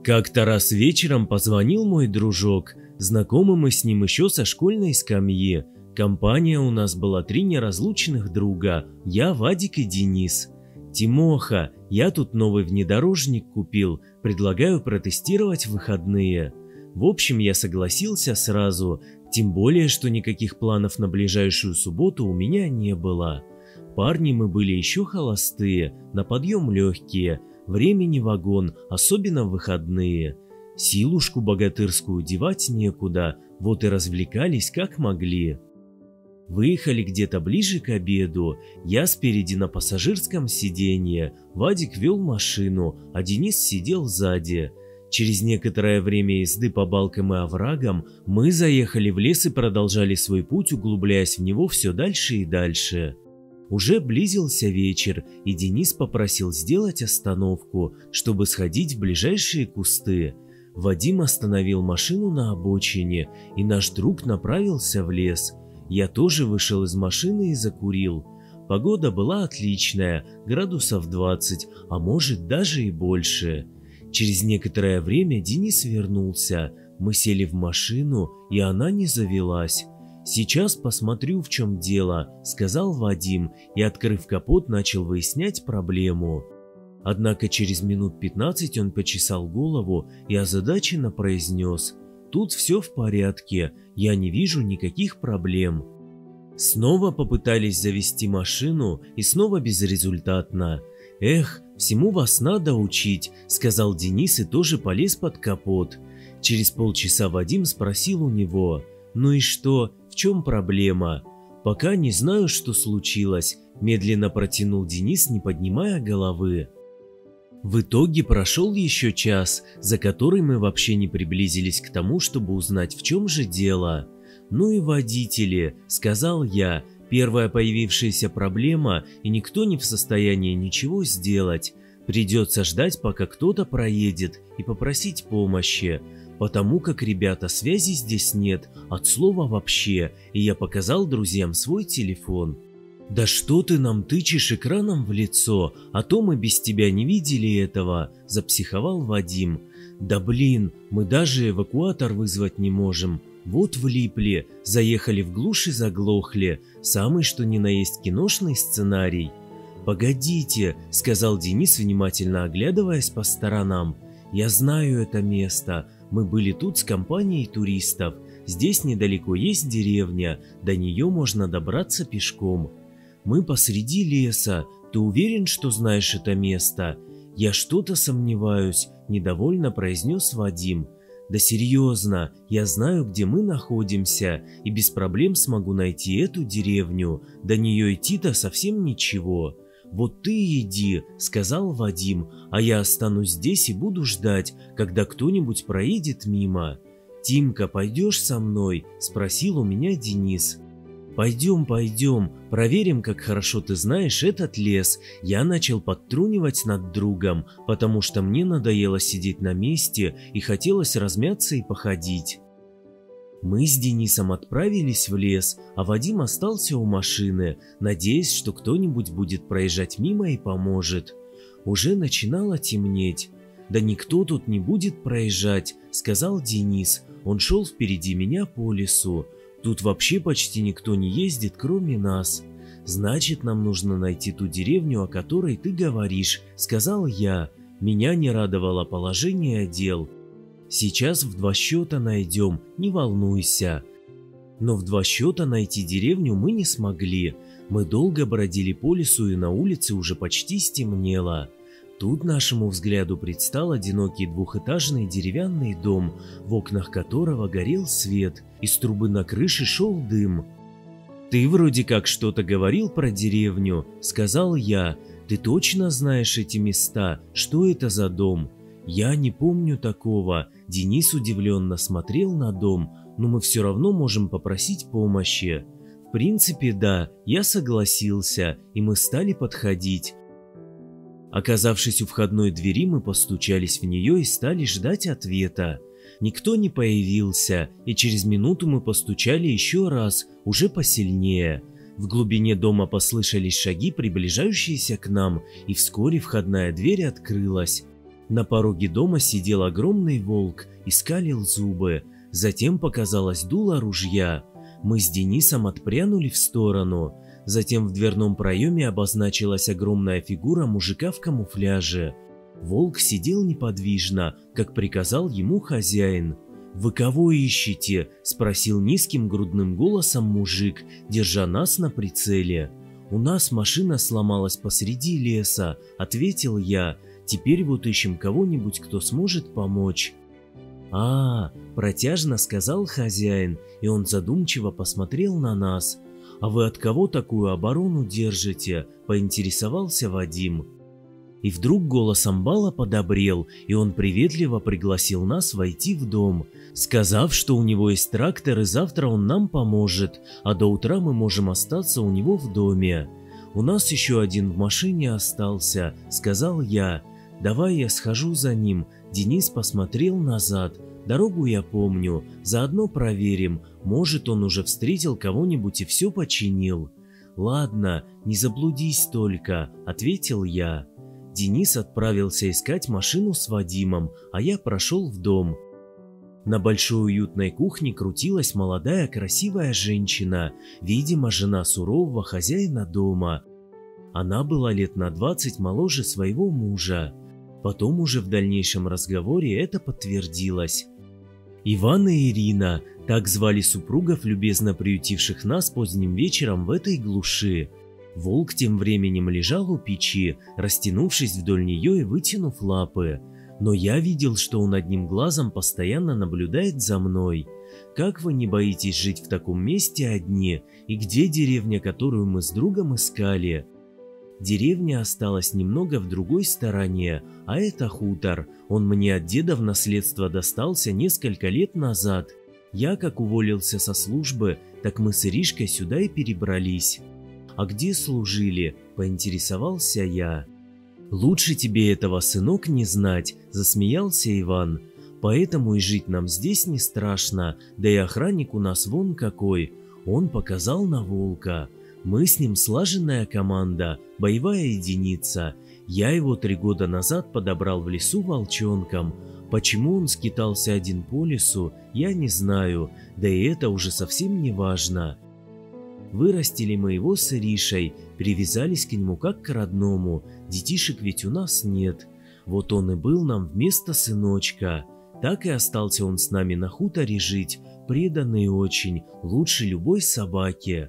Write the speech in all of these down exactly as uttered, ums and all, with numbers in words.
Как-то раз вечером позвонил мой дружок. Знакомы мы с ним еще со школьной скамьи. Компания у нас была три неразлучных друга. Я, Вадик и Денис. «Тимоха, я тут новый внедорожник купил. Предлагаю протестировать в выходные». В общем, я согласился сразу. Тем более, что никаких планов на ближайшую субботу у меня не было. Парни мы были еще холостые, на подъем легкие. Времени вагон, особенно в выходные. Силушку богатырскую девать некуда, вот и развлекались как могли. Выехали где-то ближе к обеду. Я спереди на пассажирском сиденье, Вадик вел машину, а Денис сидел сзади. Через некоторое время езды по балкам и оврагам мы заехали в лес и продолжали свой путь, углубляясь в него все дальше и дальше. Уже близился вечер, и Денис попросил сделать остановку, чтобы сходить в ближайшие кусты. Вадим остановил машину на обочине, и наш друг направился в лес. Я тоже вышел из машины и закурил. Погода была отличная, градусов двадцать, а может даже и больше. Через некоторое время Денис вернулся. Мы сели в машину, и она не завелась. «Сейчас посмотрю, в чем дело», — сказал Вадим, и, открыв капот, начал выяснять проблему. Однако через минут пятнадцать он почесал голову и озадаченно произнес: «Тут все в порядке, я не вижу никаких проблем». Снова попытались завести машину, и снова безрезультатно. «Эх, всему вас надо учить», — сказал Денис и тоже полез под капот. Через полчаса Вадим спросил у него: «Ну и что? В чем проблема?» «Пока не знаю, что случилось», – медленно протянул Денис, не поднимая головы. В итоге прошел еще час, за который мы вообще не приблизились к тому, чтобы узнать, в чем же дело. «Ну и водители», – сказал я, – «первая появившаяся проблема, и никто не в состоянии ничего сделать. Придется ждать, пока кто-то проедет, и попросить помощи. Потому как, ребята, связи здесь нет, от слова вообще», и я показал друзьям свой телефон. «Да что ты нам тычешь экраном в лицо, а то мы без тебя не видели этого», – запсиховал Вадим. «Да блин, мы даже эвакуатор вызвать не можем. Вот влипли, заехали в глушь и заглохли, самый что ни на есть киношный сценарий». «Погодите», – сказал Денис, внимательно оглядываясь по сторонам. «Я знаю это место. Мы были тут с компанией туристов. Здесь недалеко есть деревня, до нее можно добраться пешком. Мы посреди леса. Ты уверен, что знаешь это место?» «Я что-то сомневаюсь», – недовольно произнес Вадим. «Да серьезно, я знаю, где мы находимся, и без проблем смогу найти эту деревню. До нее идти-то совсем ничего». «Вот ты иди», — сказал Вадим, — «а я останусь здесь и буду ждать, когда кто-нибудь проедет мимо». «Тимка, пойдешь со мной?» — спросил у меня Денис. «Пойдем, пойдем, проверим, как хорошо ты знаешь этот лес». Я начал подтрунивать над другом, потому что мне надоело сидеть на месте и хотелось размяться и походить. Мы с Денисом отправились в лес, а Вадим остался у машины, надеясь, что кто-нибудь будет проезжать мимо и поможет. Уже начинало темнеть. «Да никто тут не будет проезжать», — сказал Денис. Он шел впереди меня по лесу. «Тут вообще почти никто не ездит, кроме нас». «Значит, нам нужно найти ту деревню, о которой ты говоришь», — сказал я. Меня не радовало положение дел. «Сейчас в два счета найдем, не волнуйся». Но в два счета найти деревню мы не смогли. Мы долго бродили по лесу, и на улице уже почти стемнело. Тут нашему взгляду предстал одинокий двухэтажный деревянный дом, в окнах которого горел свет, из трубы на крыше шел дым. «Ты вроде как что-то говорил про деревню», — сказал я. «Ты точно знаешь эти места? Что это за дом?» «Я не помню такого». Денис удивленно смотрел на дом. «Но мы все равно можем попросить помощи». В принципе, да, я согласился, и мы стали подходить. Оказавшись у входной двери, мы постучались в нее и стали ждать ответа. Никто не появился, и через минуту мы постучали еще раз, уже посильнее. В глубине дома послышались шаги, приближающиеся к нам, и вскоре входная дверь открылась. На пороге дома сидел огромный волк и скалил зубы. Затем показалось дуло ружья. Мы с Денисом отпрянули в сторону. Затем в дверном проеме обозначилась огромная фигура мужика в камуфляже. Волк сидел неподвижно, как приказал ему хозяин. «Вы кого ищете?» – спросил низким грудным голосом мужик, держа нас на прицеле. «У нас машина сломалась посреди леса», – ответил я. «Теперь вот ищем кого-нибудь, кто сможет помочь». «А, – протяжно сказал хозяин, и он задумчиво посмотрел на нас. «А вы от кого такую оборону держите?» – поинтересовался Вадим. И вдруг голос амбала подобрел, и он приветливо пригласил нас войти в дом, сказав, что у него есть трактор и завтра он нам поможет, а до утра мы можем остаться у него в доме. «У нас еще один в машине остался», – сказал я. «Давай я схожу за ним». Денис посмотрел назад. «Дорогу я помню, заодно проверим, может, он уже встретил кого-нибудь и все починил». «Ладно, не заблудись только», – ответил я. Денис отправился искать машину с Вадимом, а я прошел в дом. На большой уютной кухне крутилась молодая красивая женщина, видимо, жена сурового хозяина дома. Она была лет на двадцать моложе своего мужа. Потом уже в дальнейшем разговоре это подтвердилось. Иван и Ирина, так звали супругов, любезно приютивших нас поздним вечером в этой глуши. Волк тем временем лежал у печи, растянувшись вдоль нее и вытянув лапы. Но я видел, что он одним глазом постоянно наблюдает за мной. «Как вы не боитесь жить в таком месте одни? И где деревня, которую мы с другом искали?» Деревня осталась немного в другой стороне, а это хутор. Он мне от деда в наследство достался несколько лет назад. Я как уволился со службы, так мы с Иришкой сюда и перебрались. «А где служили?» – поинтересовался я. «Лучше тебе этого, сынок, не знать», – засмеялся Иван. «Поэтому и жить нам здесь не страшно, да и охранник у нас вон какой». Он показал на волка. «Мы с ним слаженная команда, боевая единица. Я его три года назад подобрал в лесу волчонком. Почему он скитался один по лесу, я не знаю, да и это уже совсем не важно. Вырастили мы его с Иришей, привязались к нему как к родному, детишек ведь у нас нет. Вот он и был нам вместо сыночка. Так и остался он с нами на хуторе жить, преданный очень, лучше любой собаки.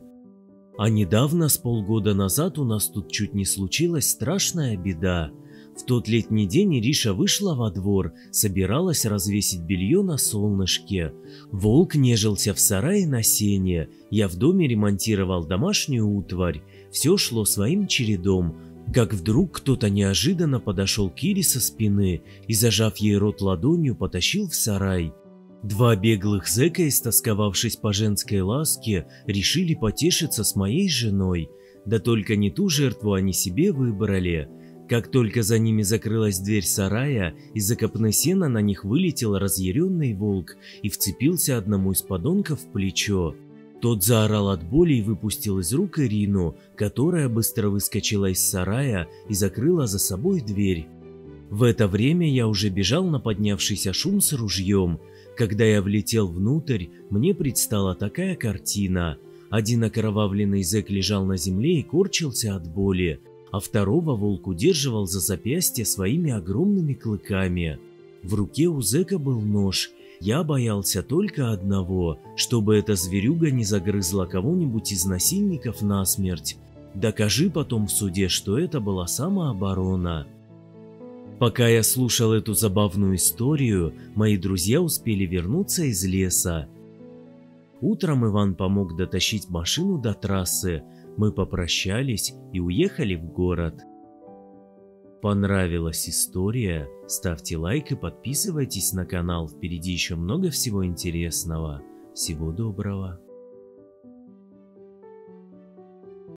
А недавно, с полгода назад, у нас тут чуть не случилась страшная беда. В тот летний день Ириша вышла во двор, собиралась развесить белье на солнышке. Волк нежился в сарае на сене, я в доме ремонтировал домашнюю утварь. Все шло своим чередом, как вдруг кто-то неожиданно подошел к Ире со спины и, зажав ей рот ладонью, потащил в сарай. Два беглых зэка, истосковавшись по женской ласке, решили потешиться с моей женой. Да только не ту жертву они себе выбрали. Как только за ними закрылась дверь сарая, из-за копны сена на них вылетел разъяренный волк и вцепился одному из подонков в плечо. Тот заорал от боли и выпустил из рук Ирину, которая быстро выскочила из сарая и закрыла за собой дверь. В это время я уже бежал на поднявшийся шум с ружьем. Когда я влетел внутрь, мне предстала такая картина. Один окровавленный зэк лежал на земле и корчился от боли, а второго волк удерживал за запястье своими огромными клыками. В руке у зэка был нож. Я боялся только одного, чтобы эта зверюга не загрызла кого-нибудь из насильников насмерть. Докажи потом в суде, что это была самооборона. Пока я слушал эту забавную историю, мои друзья успели вернуться из леса. Утром Иван помог дотащить машину до трассы. Мы попрощались и уехали в город. Понравилась история? Ставьте лайк и подписывайтесь на канал, впереди еще много всего интересного. Всего доброго!